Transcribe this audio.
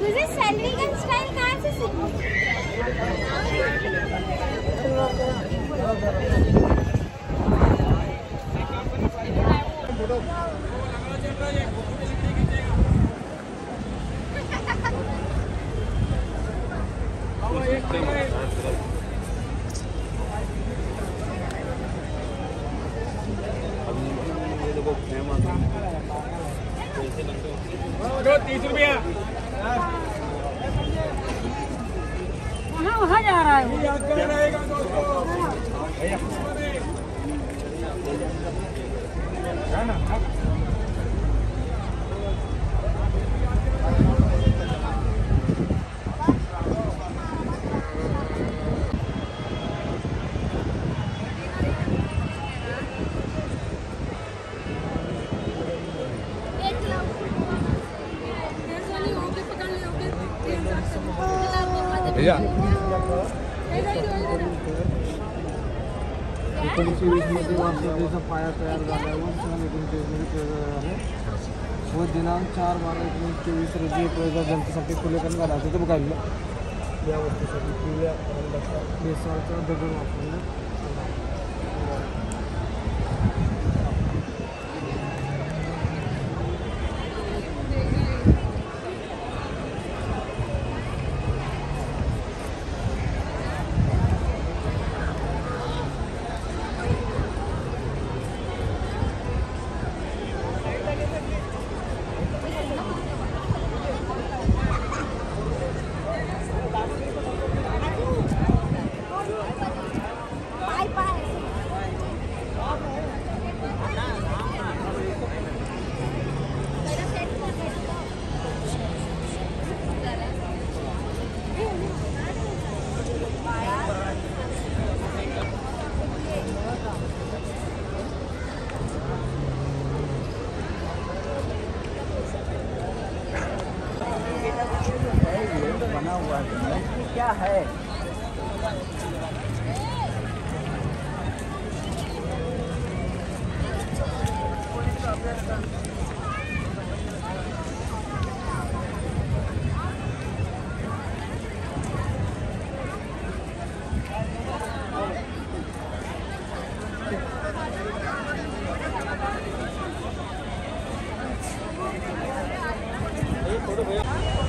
तुझे सेल्फी का स्टाइल कहाँ से सीखा? जो 30 रुपया वहाँ जा रहा है। याद कर रहेगा दोस्तों। भैया पाया तयार झाला आहे व दिनांक 4/12/2024 रोजी प्रवेश जनतेसाठी खुले करण्यात आला होते बघायला या वस्तूसाठी पिवळ्या रंगाचा बेसाळचा दगड वापरण्यात बना हुआ है क्या है? फोटो भैया